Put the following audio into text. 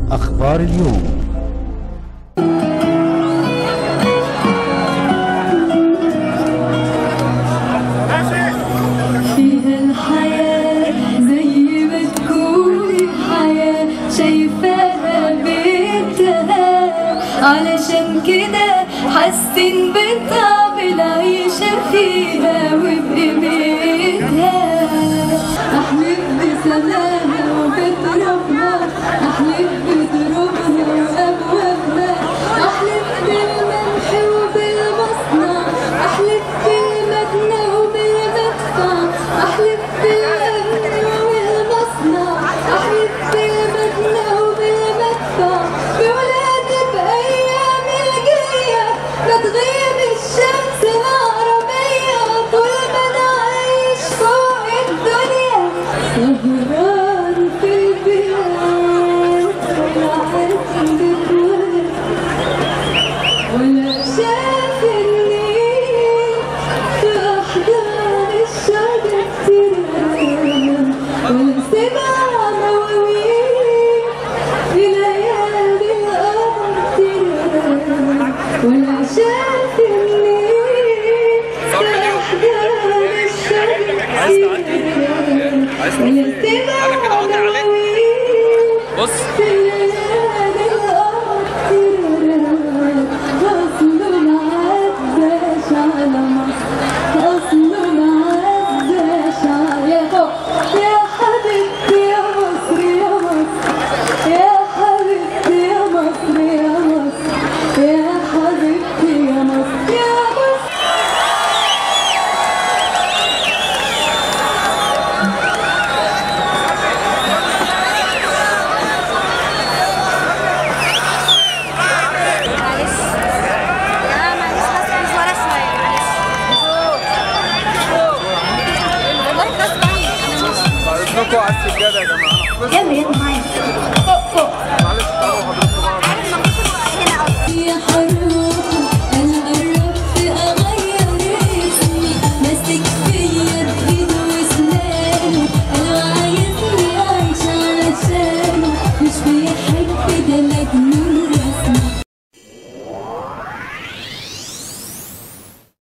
أخبار اليوم. فيها الحياة زي ما تكون الحياة شايفاها بنتها، علشان كده حاسين بطعم العيشة فيها وبقيمتها. أحلف بسماها وبترابها، أحلف بترابها وأبوابها، أحلف بالملح وبالمصنع، أحلف بالمبنى وبالمدفع، أحلف بالأمن والمصنع، أحلف بالمبنى وبالمدفع، بولادي بأيام الجاية ما تغيب الشمس العربية، طول ما أنا عايش فوق الدنيا سهران في البلاد، ولا عندي ولد ولا شاف النيل في أحضان الشجر تراب، ولا سمع مواويل في ليالي القمر تراب، ولا شاف النيل في أحضان الشجر تراب، ولا سمع مواويل في ليالي القمر تراب. أصله معداش على مصر، أصله معداش على يا حبيبتي يا مصر يا مصر، يا حبيبتي يا مصر يا مصر، يا حبيبتي يا مصر يا مصر. على السجادة يا جماعة.